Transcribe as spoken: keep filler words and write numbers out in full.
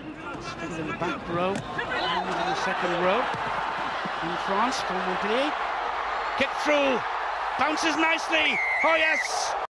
Still in the back row, in the second row. In France, from Montpellier. Kick through, bounces nicely. Oh yes!